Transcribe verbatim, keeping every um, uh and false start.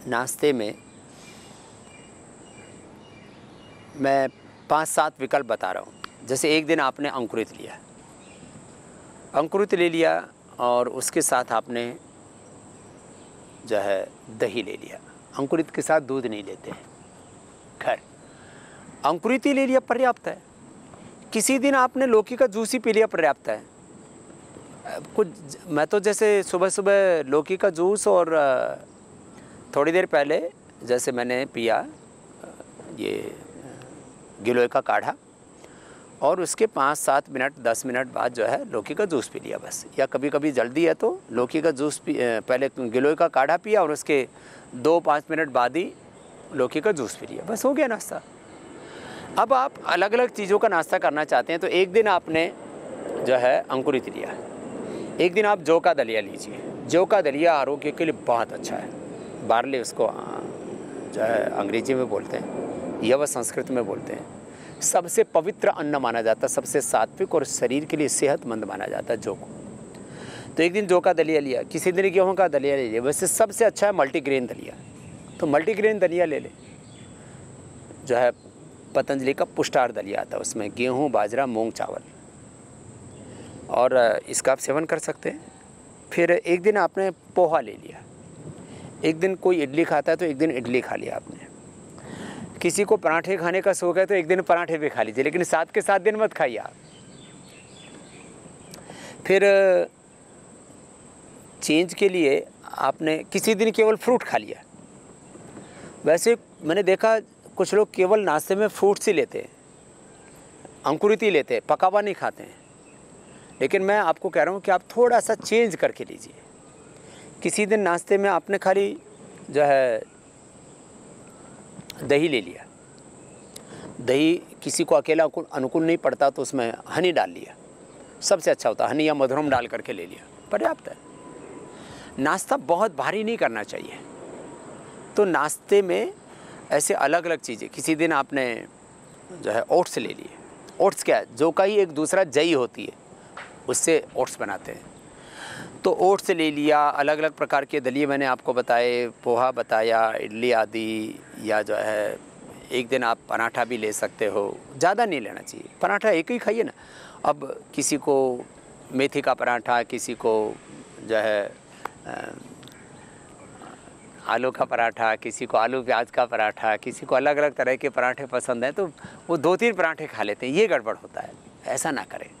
नाश्ते में मैं पांच सात विकल्प बता रहा हूँ। जैसे एक दिन आपने अंकुरित लिया, अंकुरित ले लिया और उसके साथ आपने जो है दही ले लिया। अंकुरित के साथ दूध नहीं लेते हैं, खैर अंकुरित ही ले लिया, पर्याप्त है। किसी दिन आपने लौकी का जूस ही पी लिया, पर्याप्त है। कुछ मैं तो जैसे सुबह सुबह लौकी का जूस और थोड़ी देर पहले जैसे मैंने पिया ये गिलोय का काढ़ा, और उसके पाँच सात मिनट दस मिनट बाद जो है लौकी का जूस पी लिया बस। या कभी कभी जल्दी है तो लौकी का जूस पी, पहले गिलोय का काढ़ा पिया और उसके दो पाँच मिनट बाद ही लौकी का जूस पी लिया, बस हो गया नाश्ता। अब आप अलग अलग चीज़ों का नाश्ता करना चाहते हैं तो एक दिन आपने जो है अंकुरित लिया, एक दिन आप जौ का दलिया लीजिए। जौ का दलिया आरोग्य के लिए बहुत अच्छा है। बार्ले उसको जो है अंग्रेजी में बोलते हैं, यव संस्कृत में बोलते हैं। सबसे पवित्र अन्न माना जाता है, सबसे सात्विक और शरीर के लिए सेहतमंद माना जाता है जौ को। तो एक दिन जौ का दलिया लिया, किसी दिन गेहूं का दलिया ले लिया। वैसे सबसे अच्छा है मल्टीग्रेन दलिया, तो मल्टीग्रेन दलिया ले ले। जो है पतंजलि का पुष्टार दलिया आता है, उसमें गेहूं, बाजरा, मूंग, चावल, और इसका आप सेवन कर सकते हैं। फिर एक दिन आपने पोहा ले लिया, एक दिन कोई इडली खाता है तो एक दिन इडली खा लिया आपने। किसी को पराठे खाने का शौक है तो एक दिन पराठे भी खा लीजिए, लेकिन सात के सात दिन मत खाइए आप। फिर चेंज के लिए आपने किसी दिन केवल फ्रूट खा लिया। वैसे मैंने देखा कुछ लोग केवल नाश्ते में फ्रूट्स ही लेते हैं, अंकुरित ही लेते हैं, पका हुआ नहीं खाते हैं। लेकिन मैं आपको कह रहा हूँ कि आप थोड़ा सा चेंज करके लीजिए। किसी दिन नाश्ते में आपने खाली जो है दही ले लिया, दही किसी को अकेला अनुकूल नहीं पड़ता तो उसमें हनी डाल लिया, सबसे अच्छा होता है। हनी या मधुरम डाल करके ले लिया, पर्याप्त है। नाश्ता बहुत भारी नहीं करना चाहिए। तो नाश्ते में ऐसे अलग अलग चीज़ें, किसी दिन आपने जो है ओट्स ले लिए। ओट्स क्या है, जो का ही एक दूसरा जई होती है, उससे ओट्स बनाते हैं। तो ओट्स ले लिया, अलग अलग प्रकार के दलिए मैंने आपको बताए, पोहा बताया, इडली आदि, या जो है एक दिन आप पराठा भी ले सकते हो। ज़्यादा नहीं लेना चाहिए, पराठा एक ही खाइए ना। अब किसी को मेथी का पराठा, किसी को जो है आलू का पराठा, किसी को आलू प्याज का पराठा, किसी को अलग अलग तरह के पराठे पसंद हैं, तो वो दो तीन पराठे खा लेते हैं। ये गड़बड़ होता है, ऐसा ना करें।